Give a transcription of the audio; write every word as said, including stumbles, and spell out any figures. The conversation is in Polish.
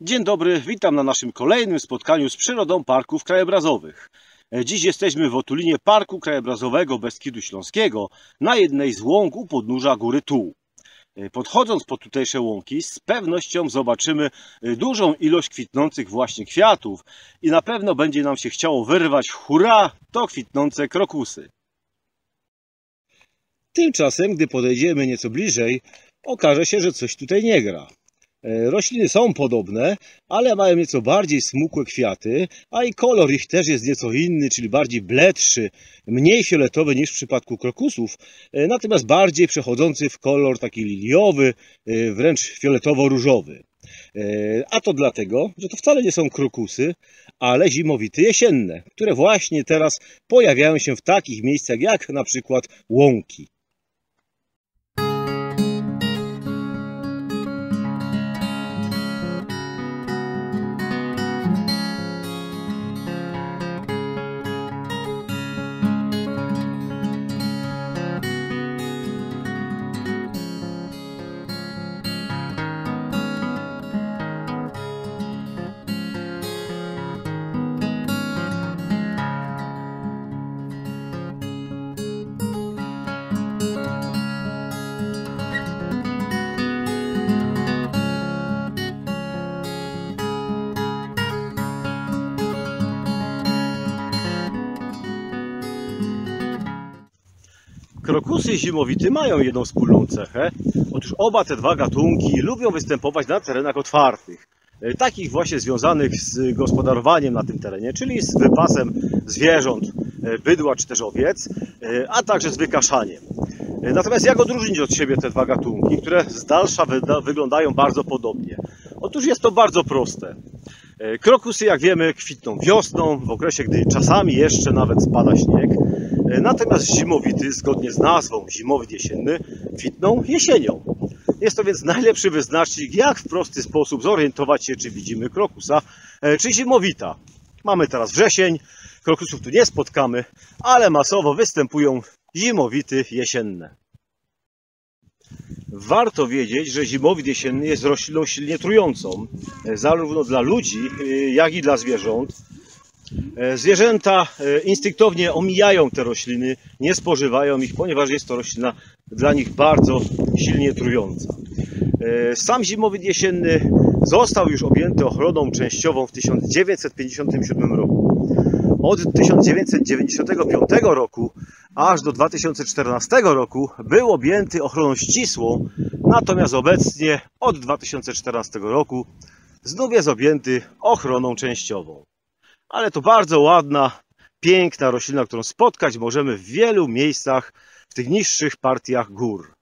Dzień dobry, witam na naszym kolejnym spotkaniu z przyrodą parków krajobrazowych. Dziś jesteśmy w otulinie Parku Krajobrazowego Beskidu Śląskiego na jednej z łąk u podnóża góry Tuł. Podchodząc pod tutejsze łąki z pewnością zobaczymy dużą ilość kwitnących właśnie kwiatów i na pewno będzie nam się chciało wyrwać hurra, to kwitnące krokusy. Tymczasem, gdy podejdziemy nieco bliżej, okaże się, że coś tutaj nie gra. Rośliny są podobne, ale mają nieco bardziej smukłe kwiaty, a i kolor ich też jest nieco inny, czyli bardziej bledszy, mniej fioletowy niż w przypadku krokusów, natomiast bardziej przechodzący w kolor taki liliowy, wręcz fioletowo-różowy. A to dlatego, że to wcale nie są krokusy, ale zimowity jesienne, które właśnie teraz pojawiają się w takich miejscach jak na przykład łąki. Krokusy zimowity mają jedną wspólną cechę. Otóż oba te dwa gatunki lubią występować na terenach otwartych, takich właśnie związanych z gospodarowaniem na tym terenie, czyli z wypasem zwierząt, bydła czy też owiec, a także z wykaszaniem. Natomiast jak odróżnić od siebie te dwa gatunki, które z dalsza wyglądają bardzo podobnie? Otóż jest to bardzo proste. Krokusy, jak wiemy, kwitną wiosną, w okresie, gdy czasami jeszcze nawet spada śnieg. Natomiast zimowity, zgodnie z nazwą zimowit jesienny, kwitną jesienią. Jest to więc najlepszy wyznacznik, jak w prosty sposób zorientować się, czy widzimy krokusa, czy zimowita. Mamy teraz wrzesień, krokusów tu nie spotkamy, ale masowo występują zimowity jesienne. Warto wiedzieć, że zimowit jesienny jest rośliną silnie trującą, zarówno dla ludzi, jak i dla zwierząt. Zwierzęta instynktownie omijają te rośliny, nie spożywają ich, ponieważ jest to roślina dla nich bardzo silnie trująca. Sam zimowit jesienny został już objęty ochroną częściową w tysiąc dziewięćset pięćdziesiątym siódmym roku. Od tysiąc dziewięćset dziewięćdziesiątego piątego roku aż do dwa tysiące czternastego roku był objęty ochroną ścisłą, natomiast obecnie od dwa tysiące czternastego roku znów jest objęty ochroną częściową. Ale to bardzo ładna, piękna roślina, którą spotkać możemy w wielu miejscach w tych niższych partiach gór.